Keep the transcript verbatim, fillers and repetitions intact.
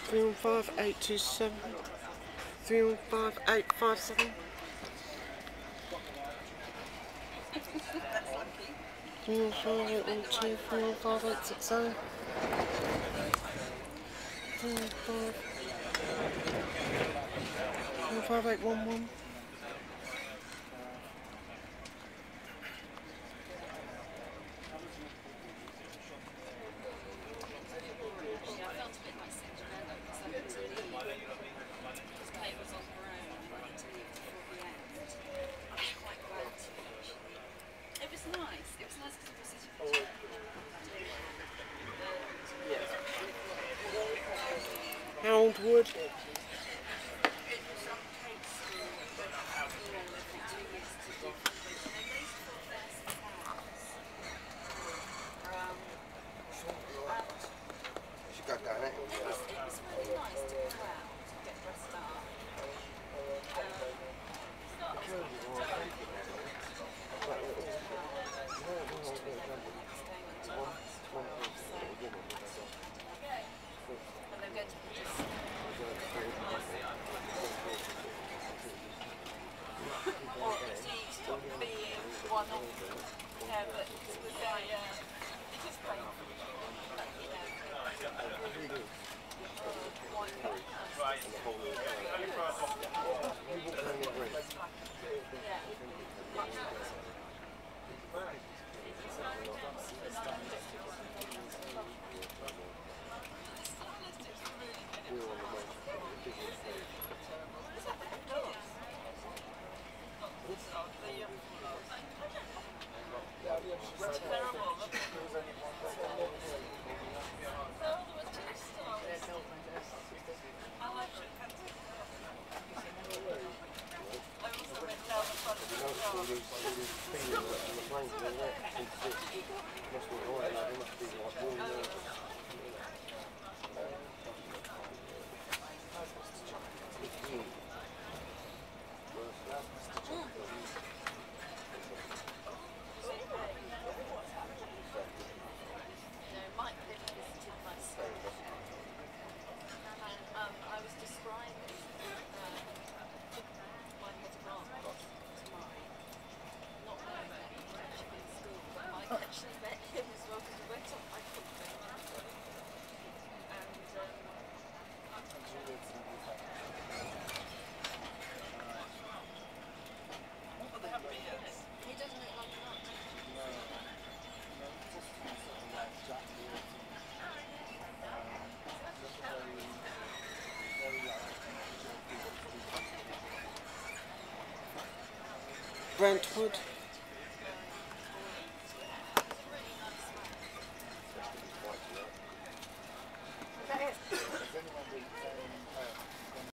Three one five eight two seven. Three one five eight five seven. Three one five eight one two. Three one five eight six zero. Three one five. Three one five eight one one. Harold Wood. She got down it. It was, it was really nice to go out, to get dressed up. And they're going to be just... Or is he stop being one of yeah, but with their, uh, it is painful. But, you know, one Brentwood.